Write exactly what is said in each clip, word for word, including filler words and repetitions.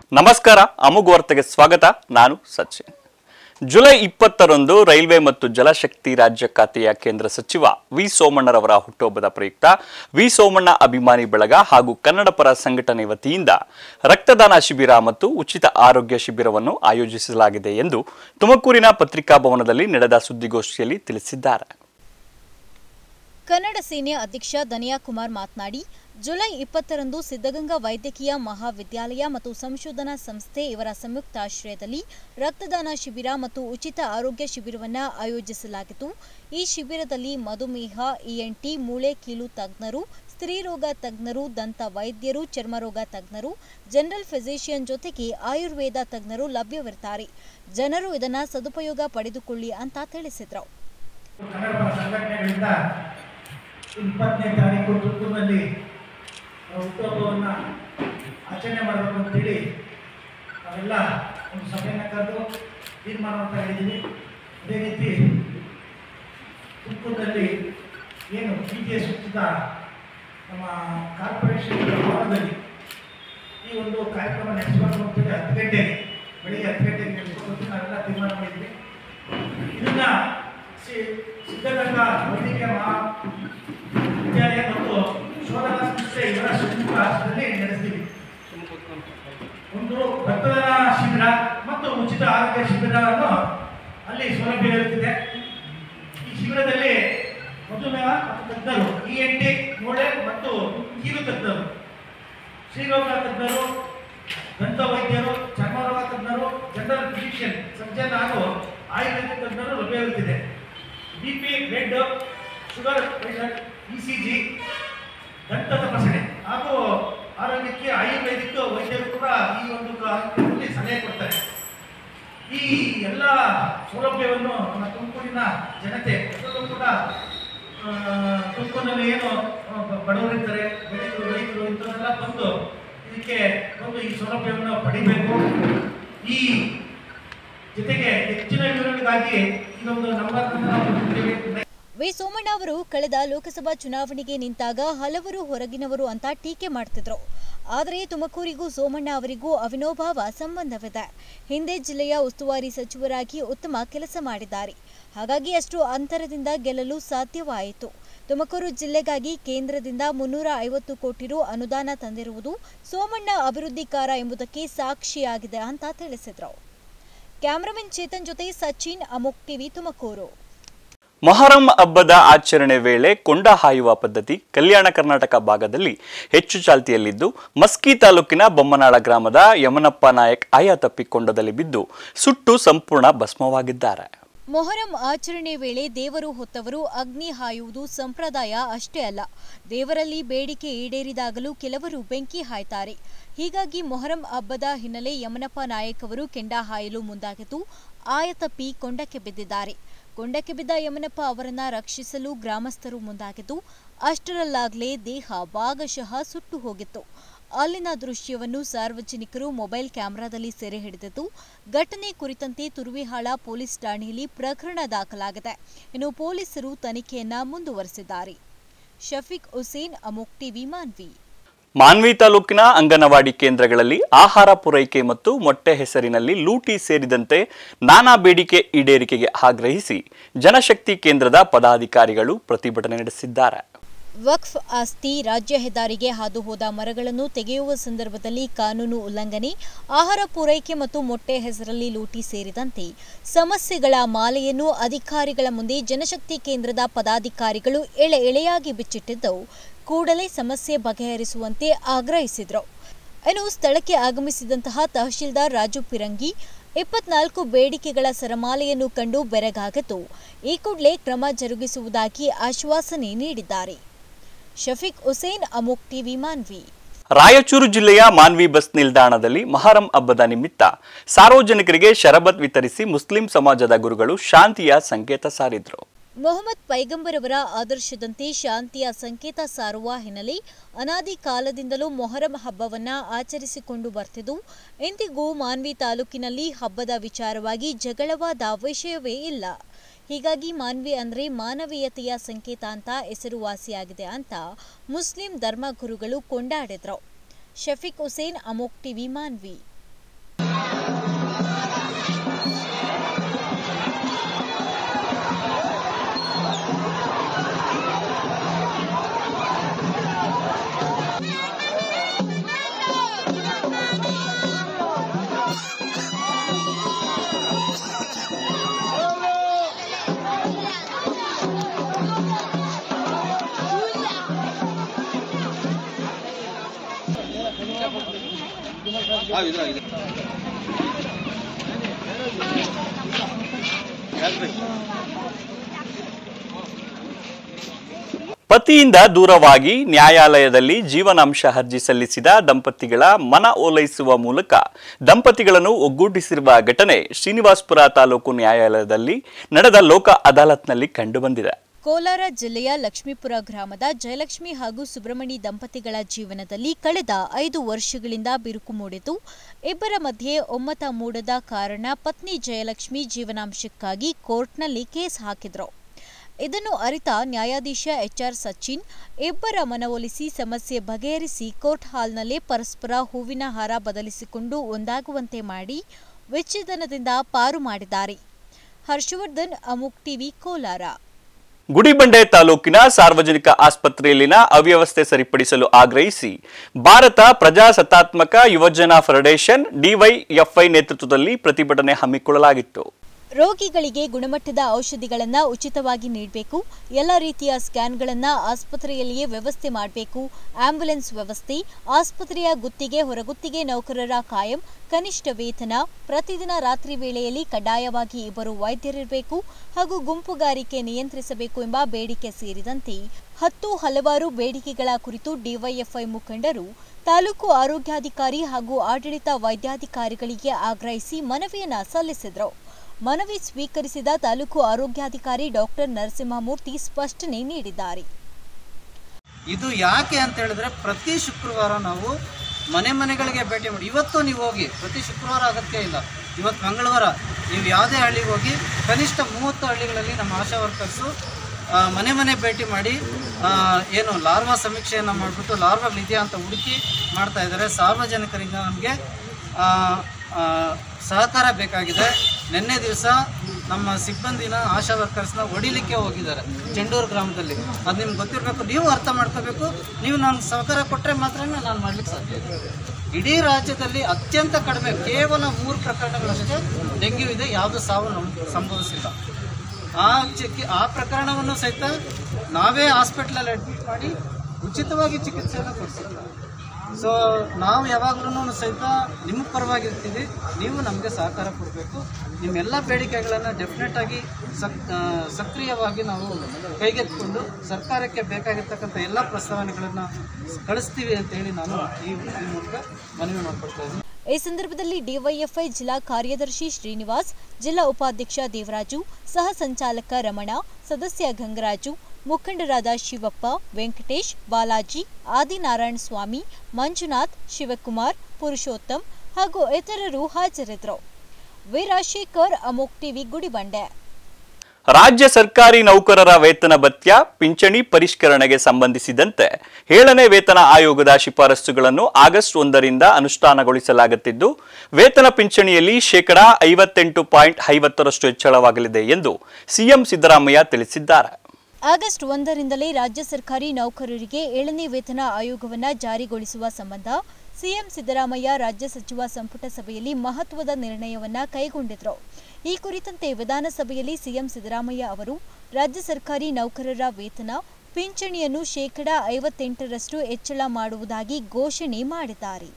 ನಮಸ್ಕಾರ ಅಮೋಘ ವಾರ್ತೆಗೆ ಸ್ವಾಗತ. ನಾನು ಸಚಿನ್. ಜುಲೈ ಇಪ್ಪತ್ತರಂದು ರೈಲ್ವೆ ಮತ್ತು ಜಲಶಕ್ತಿ ರಾಜ್ಯ ಖಾತೆಯ ಕೇಂದ್ರ ಸಚಿವ ವಿ ಸೋಮಣ್ಣರವರ ಹುಟ್ಟುಹಬ್ಬದ ಪ್ರಯುಕ್ತ ವಿ ಸೋಮಣ್ಣ ಅಭಿಮಾನಿ ಬಳಗ ಹಾಗೂ ಕನ್ನಡಪರ ಸಂಘಟನೆ ವತಿಯಿಂದ ರಕ್ತದಾನ ಶಿಬಿರ ಮತ್ತು ಉಚಿತ ಆರೋಗ್ಯ ಶಿಬಿರವನ್ನು ಆಯೋಜಿಸಲಾಗಿದೆ ಎಂದು ತುಮಕೂರಿನ ಪತ್ರಿಕಾ ಭವನದಲ್ಲಿ ನಡೆದ ಸುದ್ದಿಗೋಷ್ಠಿಯಲ್ಲಿ ತಿಳಿಸಿದ್ದಾರೆ. ಕನ್ನಡ ಸೇನೆ ಅಧ್ಯಕ್ಷ ಧನಿಯಾ ಕುಮಾರ್ ಮಾತನಾಡಿ, ಜುಲೈ ಇಪ್ಪತ್ತರಂದು ಸಿದ್ಧಗಂಗಾ ವೈದ್ಯಕೀಯ ಮಹಾವಿದ್ಯಾಲಯ ಮತ್ತು ಸಂಶೋಧನಾ ಸಂಸ್ಥೆ ಇವರ ಸಂಯುಕ್ತಾಶ್ರಯದಲ್ಲಿ ರಕ್ತದಾನ ಶಿಬಿರ ಮತ್ತು ಉಚಿತ ಆರೋಗ್ಯ ಶಿಬಿರವನ್ನು ಆಯೋಜಿಸಲಾಗಿತ್ತು. ಈ ಶಿಬಿರದಲ್ಲಿ ಮಧುಮೇಹ, ಇಎನ್ಟಿ, ಮೂಳೆ ಕೀಲು ತಜ್ಞರು, ಸ್ತ್ರೀರೋಗ ತಜ್ಞರು, ದಂತ ವೈದ್ಯರು, ಚರ್ಮರೋಗ ತಜ್ಞರು, ಜನರಲ್ ಫಿಸಿಷಿಯನ್ ಜೊತೆಗೆ ಆಯುರ್ವೇದ ತಜ್ಞರು ಲಭ್ಯವಿರುತ್ತಾರೆ. ಜನರು ಇದನ್ನು ಸದುಪಯೋಗ ಪಡೆದುಕೊಳ್ಳಿ ಅಂತ ತಿಳಿಸಿದರು. ಇಪ್ಪತ್ತನೇ ತಾರೀಕು ತುಮಕೂರಿನಲ್ಲಿ ಹುಟ್ಟುಹಬ್ಬವನ್ನು ಆಚರಣೆ ಮಾಡಬೇಕು ಅಂತೇಳಿ ನಾವೆಲ್ಲ ಒಂದು ಸಭೆಯನ್ನು ಕರೆದು ತೀರ್ಮಾನ ಮಾಡ್ತಾ ಇದ್ದೀವಿ. ಅದೇ ರೀತಿ ತುಮಕೂರಿನಲ್ಲಿ ಏನು ಬಿ ಟಿ ಎಸ್ ಉಚಿತ ನಮ್ಮ ಕಾರ್ಪೊರೇಷನ್ ಭವನದಲ್ಲಿ ಈ ಒಂದು ಕಾರ್ಯಕ್ರಮ ನಡೆಸಬೇಕು ಅಂತೇಳಿ ಹತ್ತು ಗಂಟೆಗೆ ಬೆಳಿಗ್ಗೆ ಹತ್ತು ಗಂಟೆಗೆ ನಡೆಸಬೇಕು ನಾವೆಲ್ಲ ತೀರ್ಮಾನ ಮಾಡಿದ್ವಿ. ಇದನ್ನು ಸಿದ್ಧಗಂಗಾ ವೈದ್ಯಕೀಯ ಮಹಾ ವಿದ್ಯಾಲಯ ಮತ್ತು ಶೋಧನಾ ಸಂಸ್ಥೆ ಇವರ ಸಂಯುಕ್ತಾಶ್ರಯದಲ್ಲಿ ನಡೆಸ್ತೀವಿ. ಒಂದು ರಕ್ತದಾನ ಶಿಬಿರ ಮತ್ತು ಉಚಿತ ಆರೋಗ್ಯ ಶಿಬಿರವನ್ನು ಅಲ್ಲಿ ಸೌಲಭ್ಯ ಇರುತ್ತದೆ. ಈ ಶಿಬಿರದಲ್ಲಿ ಮಧುಮೇಹ ಮತ್ತು ತಜ್ಞರು, ಇ ಎನ್ ಟಿ, ಮೂಳೆ ಮತ್ತು ಕೀಲು ತಜ್ಞರು, ಸ್ತ್ರೀರೋಗ ತಜ್ಞರು, ದಂತ ವೈದ್ಯರು, ಚರ್ಮರೋಗ ತಜ್ಞರು, ಜನರಲ್ ಫಿಸಿಷಿಯನ್ ಸರ್ಜನ್ ಹಾಗೂ ಆಯುರ್ವೇದ ತಜ್ಞರು ಲಭ್ಯವಿರುತ್ತದೆ. B P, blood sugar pressure, E C G, ದಂತ ತಪಾಸಣೆ ಹಾಗೂ ಆರೋಗ್ಯಕ್ಕೆ ಆಯುರ್ವೇದಿಕ್ ವೈದ್ಯರು ಕೂಡ ಈ ಒಂದು ಕಾರ್ಯಕ್ರಮದಲ್ಲಿ ಸಲಹೆ ಕೊಡ್ತಾರೆ. ಈ ಎಲ್ಲ ಸೌಲಭ್ಯವನ್ನು ನಮ್ಮ ತುಮಕೂರಿನ ಜನತೆ ಎಲ್ಲರೂ ಕೂಡ ತುಮಕೂರಿನಲ್ಲಿ ಏನು ಬಡವರಿರ್ತಾರೆ, ಬೆಳೆಗಳು, ರೈತರು ಇಂಥವರೆಲ್ಲ ಬಂದು ಇದಕ್ಕೆ ಬಂದು ಈ ಸೌಲಭ್ಯವನ್ನು ಪಡಿಬೇಕು. ಈ ಜೊತೆಗೆ ಹೆಚ್ಚಿನ ವಿವರಗಳಿಗಾಗಿ ಇದೊಂದು ನಂಬರ್ ವಿ ಸೋಮಣ್ಣ ಅವರು ಕಳೆದ ಲೋಕಸಭಾ ಚುನಾವಣೆಗೆ ನಿಂತಾಗ ಹಲವರು ಹೊರಗಿನವರು ಅಂತ ಟೀಕೆ ಮಾಡ್ತಿದ್ರು. ಆದರೆ ತುಮಕೂರಿಗೂ ಸೋಮಣ್ಣ ಅವರಿಗೂ ಅವಿನೋಭಾವ ಸಂಬಂಧವಿದೆ. ಹಿಂದೆ ಜಿಲ್ಲೆಯ ಉಸ್ತುವಾರಿ ಸಚಿವರಾಗಿ ಉತ್ತಮ ಕೆಲಸ ಮಾಡಿದ್ದಾರೆ. ಹಾಗಾಗಿ ಅಷ್ಟು ಅಂತರದಿಂದ ಗೆಲ್ಲಲು ಸಾಧ್ಯವಾಯಿತು. ತುಮಕೂರು ಜಿಲ್ಲೆಗಾಗಿ ಕೇಂದ್ರದಿಂದ ಮುನ್ನೂರ ಐವತ್ತು ಕೋಟಿ ರು ಅನುದಾನ ತಂದಿರುವುದು ಸೋಮಣ್ಣ ಅಭಿವೃದ್ಧಿಕಾರ ಎಂಬುದಕ್ಕೆ ಸಾಕ್ಷಿಯಾಗಿದೆ ಅಂತ ತಿಳಿಸಿದ್ರು. ಕ್ಯಾಮರಾಮನ್ ಚೇತನ್ ಜೊತೆ ಸಚಿನ್, ಅಮೋಘ್ ಟಿವಿ, ತುಮಕೂರು. ಮೊಹರಂ ಹಬ್ಬದ ಆಚರಣೆ ವೇಳೆ ಕೊಂಡ ಹಾಯುವ ಪದ್ಧತಿ ಕಲ್ಯಾಣ ಕರ್ನಾಟಕ ಭಾಗದಲ್ಲಿ ಹೆಚ್ಚು ಚಾಲ್ತಿಯಲ್ಲಿದ್ದು, ಮಸ್ಕಿ ತಾಲೂಕಿನ ಬೊಮ್ಮನಾಳ ಗ್ರಾಮದ ಯಮನಪ್ಪ ನಾಯಕ್ ಆಯ ತಪ್ಪಿ ಕೊಂಡದಲ್ಲಿ ಬಿದ್ದು ಸುಟ್ಟು ಸಂಪೂರ್ಣ ಭಸ್ಮವಾಗಿದ್ದಾರೆ. ಮೊಹರಂ ಆಚರಣೆ ವೇಳೆ ದೇವರು ಹೊತ್ತವರು ಅಗ್ನಿ ಹಾಯುವುದು ಸಂಪ್ರದಾಯ ಅಷ್ಟೇ ಅಲ್ಲ, ದೇವರಲ್ಲಿ ಬೇಡಿಕೆ ಈಡೇರಿದಾಗಲೂ ಕೆಲವರು ಬೆಂಕಿ ಹಾಯ್ತಾರೆ. ಹೀಗಾಗಿ ಮೊಹರಂ ಹಬ್ಬದ ಹಿನ್ನೆಲೆ ಯಮನಪ್ಪ ನಾಯಕ್ ಅವರು ಕೆಂಡ ಹಾಯಲು ಮುಂದಾಗಿದ್ದು ಆಯತಪ್ಪಿ ಕೊಂಡಕ್ಕೆ ಬಿದ್ದಿದ್ದಾರೆ. ಕೊಂಡಕ್ಕೆ ಬಿದ್ದ ಯಮನಪ್ಪ ಅವರನ್ನ ರಕ್ಷಿಸಲು ಗ್ರಾಮಸ್ಥರು ಮುಂದಾಗಿದ್ದು ಅಷ್ಟರಲ್ಲಾಗಲೇ ದೇಹ ಭಾಗಶಃ ಸುಟ್ಟು ಹೋಗಿತ್ತು. ಅಲ್ಲಿನ ದೃಶ್ಯವನ್ನು ಸಾರ್ವಜನಿಕರು ಮೊಬೈಲ್ ಕ್ಯಾಮೆರಾದಲ್ಲಿ ಸೆರೆ ಹಿಡಿದಿದ್ದು, ಘಟನೆ ಕುರಿತಂತೆ ತುರುವಿಹಾಳ ಪೊಲೀಸ್ ಠಾಣೆಯಲ್ಲಿ ಪ್ರಕರಣ ದಾಖಲಾಗಿದೆ. ಇನ್ನು ಪೊಲೀಸರು ತನಿಖೆಯನ್ನ ಮುಂದುವರೆಸಿದ್ದಾರೆ. ಶಫೀಕ್ ಹುಸೇನ್, ಅಮೋಘ್ ಟಿವಿ, ಮಾನ್ವಿ. ಮಾನ್ವಿ ತಾಲೂಕಿನ ಅಂಗನವಾಡಿ ಕೇಂದ್ರಗಳಲ್ಲಿ ಆಹಾರ ಪೂರೈಕೆ ಮತ್ತು ಮೊಟ್ಟೆ ಹೆಸರಿನಲ್ಲಿ ಲೂಟಿ ಸೇರಿದಂತೆ ನಾನಾ ಬೇಡಿಕೆ ಈಡೇರಿಕೆಗೆ ಆಗ್ರಹಿಸಿ ಜನಶಕ್ತಿ ಕೇಂದ್ರದ ಪದಾಧಿಕಾರಿಗಳು ಪ್ರತಿಭಟನೆ ನಡೆಸಿದ್ದಾರೆ. ವಕ್ಫ್ ಆಸ್ತಿ, ರಾಜ್ಯ ಹೆದ್ದಾರಿಗೆ ಹಾದು ಹೋದ ಮರಗಳನ್ನು ತೆಗೆಯುವ ಸಂದರ್ಭದಲ್ಲಿ ಕಾನೂನು ಉಲ್ಲಂಘನೆ, ಆಹಾರ ಪೂರೈಕೆ ಮತ್ತು ಮೊಟ್ಟೆ ಹೆಸರಲ್ಲಿ ಲೂಟಿ ಸೇರಿದಂತೆ ಸಮಸ್ಯೆಗಳ ಮಾಲೆಯನ್ನು ಅಧಿಕಾರಿಗಳ ಮುಂದೆ ಜನಶಕ್ತಿ ಕೇಂದ್ರದ ಪದಾಧಿಕಾರಿಗಳು ಎಳೆ ಎಳೆಯಾಗಿ ಬಿಚ್ಚಿಟ್ಟಿದ್ದು, ಕೂಡಲೇ ಸಮಸ್ಯೆ ಬಗೆಹರಿಸುವಂತೆ ಆಗ್ರಹಿಸಿದರು. ಇನ್ನು ಸ್ಥಳಕ್ಕೆ ಆಗಮಿಸಿದಂತಹ ತಹಶೀಲ್ದಾರ್ ರಾಜು ಪಿರಂಗಿ ಇಪ್ಪತ್ನಾಲ್ಕು ಬೇಡಿಕೆಗಳ ಸರಮಾಲೆಯನ್ನು ಕಂಡು ಬೆರಗಾಗಿದ್ದು, ಈ ಕೂಡಲೇ ಕ್ರಮ ಜರುಗಿಸುವುದಾಗಿ ಆಶ್ವಾಸನೆ ನೀಡಿದ್ದಾರೆ. ಶಫೀಕ್ ಹುಸೇನ್, ಅಮೋಘ್ ಟಿವಿ, ಮಾನ್ವಿ. ರಾಯಚೂರು ಜಿಲ್ಲೆಯ ಮಾನ್ವಿ ಬಸ್ ನಿಲ್ದಾಣದಲ್ಲಿ ಮೊಹರಂ ಹಬ್ಬದ ನಿಮಿತ್ತ ಸಾರ್ವಜನಿಕರಿಗೆ ಶರಬತ್ ವಿತರಿಸಿ ಮುಸ್ಲಿಂ ಸಮಾಜದ ಗುರುಗಳು ಶಾಂತಿಯ ಸಂಕೇತ ಸಾರಿದರು. ಮೊಹಮ್ಮದ್ ಪೈಗಂಬರ್ ಅವರ ಆದರ್ಶದಂತೆ ಶಾಂತಿಯ ಸಂಕೇತ ಸಾರುವ ಹಿನ್ನೆಲೆ ಅನಾದಿ ಕಾಲದಿಂದಲೂ ಮೊಹರಂ ಹಬ್ಬವನ್ನ ಆಚರಿಸಿಕೊಂಡು ಬರ್ತಿದ್ದು, ಇಂದಿಗೂ ಮಾನ್ವಿ ತಾಲೂಕಿನಲ್ಲಿ ಹಬ್ಬದ ವಿಚಾರವಾಗಿ ಜಗಳವಾದ ವಿಷಯವೇ ಇಲ್ಲ. ಹೀಗಾಗಿ ಮಾನ್ವಿ ಅಂದ್ರೆ ಮಾನವೀಯತೆಯ ಸಂಕೇತ ಅಂತ ಹೆಸರುವಾಸಿಯಾಗಿದೆ ಅಂತ ಮುಸ್ಲಿಂ ಧರ್ಮಗುರುಗಳು ಕೊಂಡಾಡಿದ್ರು. ಶಫೀಕ್ ಹುಸೇನ್, ಅಮೋಘ್ ಟಿವಿ, ಮಾನ್ವಿ. ಪತಿಯಿಂದ ದೂರವಾಗಿ ನ್ಯಾಯಾಲಯದಲ್ಲಿ ಜೀವನಾಂಶ ಅರ್ಜಿ ಸಲ್ಲಿಸಿದ ದಂಪತಿಗಳ ಮನ ಓಲೈಸುವ ಮೂಲಕ ದಂಪತಿಗಳನ್ನು ಒಗ್ಗೂಡಿಸಿರುವ ಘಟನೆ ಶ್ರೀನಿವಾಸಪುರ ತಾಲೂಕು ನ್ಯಾಯಾಲಯದಲ್ಲಿ ನಡೆದ ಲೋಕ ಅದಾಲತ್ನಲ್ಲಿ ಕಂಡುಬಂದಿದೆ. ಕೋಲಾರ ಜಿಲ್ಲೆಯ ಲಕ್ಷ್ಮೀಪುರ ಗ್ರಾಮದ ಜಯಲಕ್ಷ್ಮಿ ಹಾಗೂ ಸುಬ್ರಹ್ಮಣಿ ದಂಪತಿಗಳ ಜೀವನದಲ್ಲಿ ಕಳೆದ ಐದು ವರ್ಷಗಳಿಂದ ಬಿರುಕು ಮೂಡಿತು. ಇಬ್ಬರ ಮಧ್ಯೆ ಒಮ್ಮತ ಮೂಡದ ಕಾರಣ ಪತ್ನಿ ಜಯಲಕ್ಷ್ಮಿ ಜೀವನಾಂಶಕ್ಕಾಗಿ ಕೋರ್ಟ್ನಲ್ಲಿ ಕೇಸ್ ಹಾಕಿದ್ರು. ಇದನ್ನು ಅರಿತ ನ್ಯಾಯಾಧೀಶ ಎಚ್ಆರ್ ಸಚಿನ್ ಇಬ್ಬರ ಮನವೊಲಿಸಿ ಸಮಸ್ಯೆ ಬಗೆಹರಿಸಿ ಕೋರ್ಟ್ ಹಾಲ್ನಲ್ಲೇ ಪರಸ್ಪರ ಹೂವಿನ ಹಾರ ಬದಲಿಸಿಕೊಂಡು ಒಂದಾಗುವಂತೆ ಮಾಡಿ ವಿಚ್ಛೇದನದಿಂದ ಪಾರು ಮಾಡಿದ್ದಾರೆ. ಹರ್ಷವರ್ಧನ್, ಅಮೋಕ್ ಟಿವಿ, ಕೋಲಾರ. ಗುಡಿಬಂಡೆ ತಾಲೂಕಿನ ಸಾರ್ವಜನಿಕ ಆಸ್ಪತ್ರೆಯಲ್ಲಿನ ಅವ್ಯವಸ್ಥೆ ಸರಿಪಡಿಸಲು ಆಗ್ರಹಿಸಿ ಭಾರತ ಪ್ರಜಾಸತ್ತಾತ್ಮಕ ಯುವಜನ ಫೆಡರೇಷನ್ ಡಿವೈಎಫ್ಐ ನೇತೃತ್ವದಲ್ಲಿ ಪ್ರತಿಭಟನೆ ಹಮ್ಮಿಕೊಳ್ಳಲಾಗಿತ್ತು. ರೋಗಿಗಳಿಗೆ ಗುಣಮಟ್ಟದ ಔಷಧಿಗಳನ್ನು ಉಚಿತವಾಗಿ ನೀಡಬೇಕು, ಎಲ್ಲ ರೀತಿಯ ಸ್ಕ್ಯಾನ್ಗಳನ್ನು ಆಸ್ಪತ್ರೆಯಲ್ಲಿಯೇ ವ್ಯವಸ್ಥೆ ಮಾಡಬೇಕು, ಆಂಬ್ಯುಲೆನ್ಸ್ ವ್ಯವಸ್ಥೆ, ಆಸ್ಪತ್ರೆಯ ಗುತ್ತಿಗೆ ಹೊರಗುತ್ತಿಗೆ ನೌಕರರ ಕಾಯಂ, ಕನಿಷ್ಠ ವೇತನ, ಪ್ರತಿದಿನ ರಾತ್ರಿ ವೇಳೆಯಲ್ಲಿ ಕಡ್ಡಾಯವಾಗಿ ಇಬ್ಬರು ವೈದ್ಯರಿರಬೇಕು ಹಾಗೂ ಗುಂಪುಗಾರಿಕೆ ನಿಯಂತ್ರಿಸಬೇಕು ಎಂಬ ಬೇಡಿಕೆ ಸೇರಿದಂತೆ ಹತ್ತು ಹಲವಾರು ಬೇಡಿಕೆಗಳ ಕುರಿತು ಡಿವೈಎಫ್ಐ ಮುಖಂಡರು ತಾಲೂಕು ಆರೋಗ್ಯಾಧಿಕಾರಿ ಹಾಗೂ ಆಡಳಿತ ವೈದ್ಯಾಧಿಕಾರಿಗಳಿಗೆ ಆಗ್ರಹಿಸಿ ಮನವಿಯನ್ನ ಸಲ್ಲಿಸಿದರು. ಮನವಿ ಸ್ವೀಕರಿಸಿದ ತಾಲೂಕು ಆರೋಗ್ಯಾಧಿಕಾರಿ ಡಾಕ್ಟರ್ ನರಸಿಂಹಮೂರ್ತಿ ಸ್ಪಷ್ಟನೆ ನೀಡಿದ್ದಾರೆ. ಇದು ಯಾಕೆ ಅಂತ ಹೇಳಿದ್ರೆ ಪ್ರತಿ ಶುಕ್ರವಾರ ನಾವು ಮನೆ ಮನೆಗಳಿಗೆ ಭೇಟಿ ಮಾಡಿ, ಇವತ್ತು ನೀವು ಹೋಗಿ, ಪ್ರತಿ ಶುಕ್ರವಾರ ಅಗತ್ಯ ಇಲ್ಲ, ಇವತ್ತು ಮಂಗಳವಾರ ನೀವು ಯಾವುದೇ ಹಳ್ಳಿಗೆ ಹೋಗಿ ಕನಿಷ್ಠ ಮೂವತ್ತು ಹಳ್ಳಿಗಳಲ್ಲಿ ನಮ್ಮ ಆಶಾ ವರ್ಕರ್ಸು ಮನೆ ಮನೆ ಭೇಟಿ ಮಾಡಿ ಏನು ಲಾರ್ವಾ ಸಮೀಕ್ಷೆಯನ್ನು ಮಾಡಿಬಿಟ್ಟು ಲಾರ್ವಾಗಳಿದೆಯಾ ಅಂತ ಹುಡುಕಿ ಮಾಡ್ತಾ ಇದ್ದಾರೆ. ಸಾರ್ವಜನಿಕರಿಂದ ನಮಗೆ ಸಹಕಾರ ಬೇಕಾಗಿದೆ. ನಿನ್ನೆ ದಿವಸ ನಮ್ಮ ಸಿಬ್ಬಂದಿನ ಆಶಾ ವರ್ಕರ್ಸ್ನ ಹೊಡಿಲಿಕ್ಕೆ ಹೋಗಿದ್ದಾರೆ ಚೆಂಡೂರು ಗ್ರಾಮದಲ್ಲಿ. ಅದು ನಿಮ್ಗೆ ಗೊತ್ತಿರಬೇಕು, ನೀವು ಅರ್ಥ ಮಾಡ್ಕೋಬೇಕು. ನೀವು ನನಗೆ ಸಹಕಾರ ಕೊಟ್ಟರೆ ಮಾತ್ರ ನಾನು ಮಾಡ್ಲಿಕ್ಕೆ ಸಾಧ್ಯ ಇದೆ. ಇಡೀ ರಾಜ್ಯದಲ್ಲಿ ಅತ್ಯಂತ ಕಡಿಮೆ, ಕೇವಲ ಮೂರು ಪ್ರಕರಣಗಳಷ್ಟೇ ಡೆಂಗ್ಯೂ ಇದೆ, ಯಾವುದೂ ಸಾವು ನಮ್ಗೆ ಸಂಭವಿಸಿಲ್ಲ. ಆ ಚಿಕಿ ಆ ಪ್ರಕರಣವನ್ನು ಸಹಿತ ನಾವೇ ಹಾಸ್ಪಿಟ್ಲಲ್ಲಿ ಅಡ್ಮಿಟ್ ಮಾಡಿ ಉಚಿತವಾಗಿ ಚಿಕಿತ್ಸೆಯನ್ನು ಕೊಡಿಸಿಲ್ಲ. ಸೊ ನಾವು ಯಾವಾಗಲೂ ಸಹಿತ ನಿಮ್ಮ ಪರವಾಗಿರ್ತೀವಿ, ನೀವು ನಮಗೆ ಸಹಕಾರ ಕೊಡಬೇಕು. ನಿಮ್ಮೆಲ್ಲ ಬೇಡಿಕೆಗಳನ್ನು ಡೆಫಿನೆಟ್ ಆಗಿ ಸಕ್ ಸಕ್ರಿಯವಾಗಿ ನಾವು ಕೈಗೆತ್ತಿಕೊಂಡು ಸರ್ಕಾರಕ್ಕೆ ಬೇಕಾಗಿರ್ತಕ್ಕಂಥ ಎಲ್ಲ ಪ್ರಸ್ತಾವನೆಗಳನ್ನು ಕಳಿಸ್ತೀವಿ ಅಂತೇಳಿ ನಾನು ಈ ಮೂಲಕ ಮನವಿ ಮಾಡಿಕೊಡ್ತಾ ಇದ್ದೀನಿ. ಈ ಸಂದರ್ಭದಲ್ಲಿ ಡಿವೈಎಫ್ಐ ಜಿಲ್ಲಾ ಕಾರ್ಯದರ್ಶಿ ಶ್ರೀನಿವಾಸ್, ಜಿಲ್ಲಾ ಉಪಾಧ್ಯಕ್ಷ ದೇವರಾಜು, ಸಹ ಸಂಚಾಲಕ ರಮಣ, ಸದಸ್ಯ ಗಂಗರಾಜು, ಮುಖಂಡರಾದ ಶಿವಪ್ಪ, ವೆಂಕಟೇಶ್, ಬಾಲಾಜಿ, ಆದಿನಾರಾಯಣ ಸ್ವಾಮಿ, ಮಂಜುನಾಥ್, ಶಿವಕುಮಾರ್, ಪುರುಷೋತ್ತಮ್ ಹಾಗೂ ಇತರರು ಹಾಜರಿದ್ದರು. ವೀರಾಶೇಖರ್, ಅಮೋಕ್ ಟಿವಿ, ಗುಡಿಬಂಡೆ. ರಾಜ್ಯ ಸರ್ಕಾರಿ ನೌಕರರ ವೇತನ ಭತ್ಯ ಪಿಂಚಣಿ ಪರಿಷ್ಕರಣೆಗೆ ಸಂಬಂಧಿಸಿದಂತೆ ಏಳನೇ ವೇತನ ಆಯೋಗದ ಶಿಫಾರಸುಗಳನ್ನು ಆಗಸ್ಟ್ ಒಂದರಿಂದ ಅನುಷ್ಠಾನಗೊಳಿಸಲಾಗುತ್ತಿದ್ದು, ವೇತನ ಪಿಂಚಣಿಯಲ್ಲಿ ಶೇಕಡಾ ಐವತ್ತೆಂಟು ಪಾಯಿಂಟ್ ಐವತ್ತರಷ್ಟು ಹೆಚ್ಚಳವಾಗಲಿದೆ ಎಂದು ಸಿಎಂ ಸಿದ್ದರಾಮಯ್ಯ ತಿಳಿಸಿದ್ದಾರೆ. ಆಗಸ್ಟ್ ಒಂದರಿಂದಲೇ ರಾಜ್ಯ ಸರ್ಕಾರಿ ನೌಕರರಿಗೆ ಏಳನೇ ವೇತನ ಆಯೋಗವನ್ನು ಜಾರಿಗೊಳಿಸುವ ಸಂಬಂಧ ಸಿಎಂ ಸಿದ್ದರಾಮಯ್ಯ ರಾಜ್ಯ ಸಚಿವ ಸಂಪುಟ ಸಭೆಯಲ್ಲಿ ಮಹತ್ವದ ನಿರ್ಣಯವನ್ನ ಕೈಗೊಂಡಿದ್ರು. ಈ ಕುರಿತಂತೆ ವಿಧಾನಸಭೆಯಲ್ಲಿ ಸಿಎಂ ಸಿದ್ದರಾಮಯ್ಯ ಅವರು ರಾಜ್ಯ ಸರ್ಕಾರಿ ನೌಕರರ ವೇತನ ಪಿಂಚಣಿಯನ್ನು ಶೇಕಡಾ ಐವತ್ತೆಂಟರಷ್ಟು ಹೆಚ್ಚಳ ಮಾಡುವುದಾಗಿ ಘೋಷಣೆ ಮಾಡಿದ್ದಾರೆ.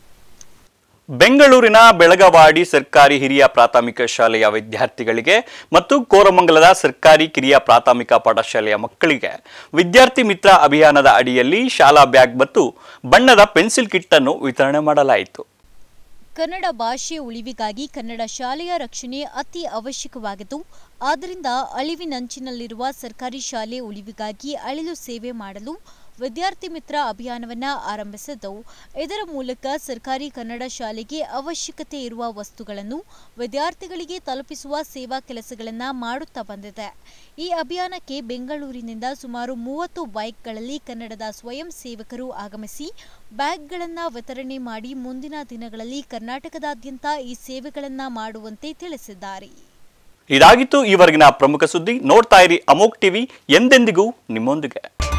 ಬೆಂಗಳೂರಿನ ಬೆಳಗವಾಡಿ ಸರ್ಕಾರಿ ಹಿರಿಯ ಪ್ರಾಥಮಿಕ ಶಾಲೆಯ ವಿದ್ಯಾರ್ಥಿಗಳಿಗೆ ಮತ್ತು ಕೋರಮಂಗಲದ ಸರ್ಕಾರಿ ಕಿರಿಯ ಪ್ರಾಥಮಿಕ ಪಾಠಶಾಲೆಯ ಮಕ್ಕಳಿಗೆ ವಿದ್ಯಾರ್ಥಿ ಮಿತ್ರ ಅಭಿಯಾನದ ಅಡಿಯಲ್ಲಿ ಶಾಲಾ ಬ್ಯಾಗ್ ಮತ್ತು ಬಣ್ಣದ ಪೆನ್ಸಿಲ್ ಕಿಟ್ ಅನ್ನು ವಿತರಣೆ ಮಾಡಲಾಯಿತು. ಕನ್ನಡ ಭಾಷೆ ಉಳಿವಿಗಾಗಿ ಕನ್ನಡ ಶಾಲೆಯ ರಕ್ಷಣೆ ಅತಿ ಅವಶ್ಯಕವಾಗಿದ್ದು, ಆದ್ದರಿಂದ ಅಳಿವಿನಂಚಿನಲ್ಲಿರುವ ಸರ್ಕಾರಿ ಶಾಲೆ ಉಳಿವಿಗಾಗಿ ಅಳಿಲು ಸೇವೆ ಮಾಡಲು ವಿದ್ಯಾರ್ಥಿ ಮಿತ್ರ ಅಭಿಯಾನವನ್ನು ಆರಂಭಿಸಿದ್ದು, ಇದರ ಮೂಲಕ ಸರ್ಕಾರಿ ಕನ್ನಡ ಶಾಲೆಗೆ ಅವಶ್ಯಕತೆ ಇರುವ ವಸ್ತುಗಳನ್ನು ವಿದ್ಯಾರ್ಥಿಗಳಿಗೆ ತಲುಪಿಸುವ ಸೇವಾ ಕೆಲಸಗಳನ್ನು ಮಾಡುತ್ತಾ ಬಂದಿದೆ. ಈ ಅಭಿಯಾನಕ್ಕೆ ಬೆಂಗಳೂರಿನಿಂದ ಸುಮಾರು ಮೂವತ್ತು ಬೈಕ್ಗಳಲ್ಲಿ ಕನ್ನಡದ ಸ್ವಯಂ ಸೇವಕರು ಆಗಮಿಸಿ ಬ್ಯಾಗ್ಗಳನ್ನು ವಿತರಣೆ ಮಾಡಿ ಮುಂದಿನ ದಿನಗಳಲ್ಲಿ ಕರ್ನಾಟಕದಾದ್ಯಂತ ಈ ಸೇವೆಗಳನ್ನು ಮಾಡುವಂತೆ ತಿಳಿಸಿದ್ದಾರೆ. ಇದಾಗಿತ್ತು ಈವರೆಗಿನ ಪ್ರಮುಖ ಸುದ್ದಿ. ನೋಡ್ತಾ ಇರಿ ಅಮೋಕ್ ಟಿವಿ, ಎಂದೆಂದಿಗೂ ನಿಮ್ಮೊಂದಿಗೆ.